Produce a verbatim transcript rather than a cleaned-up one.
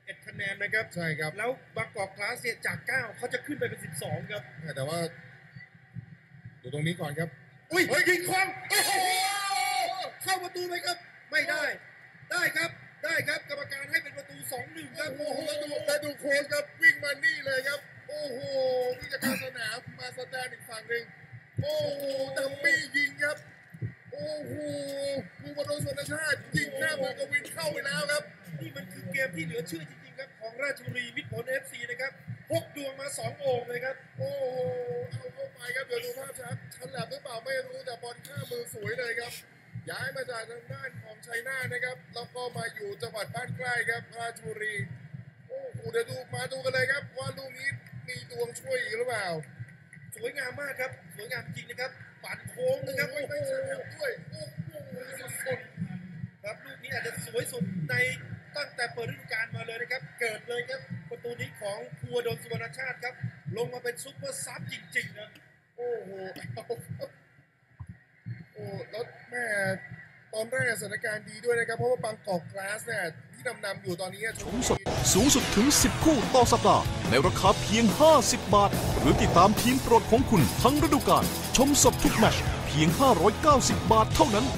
เอ็ดคะแนนนะครับใช่ครับแล้วบางกอกกลาสเนี่ยจากเก้าเขาจะขึ้นไปเป็นสิบสองครับแต่ว่าดูตรงนี้ก่อนครับอุ้ยยิงคองโอ้โหเข้าประตูไหมครับไม่ได้ได้ครับได้ครับกรรมการให้เป็นประตู สองหนึ่ง ครับโอ้โหแล้วดูแล้วดูโค้ชครับวิ่งมานี่เลยครับโอ้โหวิ่งจากกลางสนามมาสแตนอีกฝั่งหนึ่งโอ้โหดัมมี่ยิงครับโอ้โหภูมิบอลสนชาติยิงหน้ามือกวินเข้าไปแล้วครับนี่มันคือเกมที่เหลือเชื่อจริงๆครับของราชบุรีมิตรผล เอฟ ซี นะครับพกดวงมาสองโอ่งเลยครับโอ้โหเอาเข้าไปครับเดี๋ยวดูภาพชัดชันแหลมหรือเปล่าไม่รู้แต่บอลข้ามือสวยเลยครับย้ายมาจากทางด้านของชัยนาทนะครับแล้วก็มาอยู่จังหวัดบ้านใกล้ครับราชบุรีโอ้โหเดี๋ยวดูมาดูกันเลยครับว่าลูกนี้มีดวงช่วยอีกหรือเปล่าสวยงามมากครับสวยงามจริงนะครับปั่นโค้งนะครับไม่ไม่ใช่แบบด้วยโอ้โหสุดๆครับลูกนี้อาจจะสวยสุดในตั้งแต่เปิดฤดูกาลมาเลยนะครับเกิดเลยครับประตูนี้ของภูวดลสุวรรณชาติครับลงมาเป็นซุปเปอร์ซับจริงๆนะโอ้โหโอ้แล้วแม่ตอนแรกสถานการณ์ดีด้วยนะครับเพราะว่าบางกอกกลาสเนี่ยที่นำนำอยู่ตอนนี้ชมสดสูงสุดถึงสิบคู่ต่อสัปดาห์ในราคาเพียงห้าสิบบาทหรือติดตามทีมโปรดของคุณทั้งฤดูกาลชมสดทุกแมตช์เพียงห้าร้อยเก้าสิบบาทเท่านั้น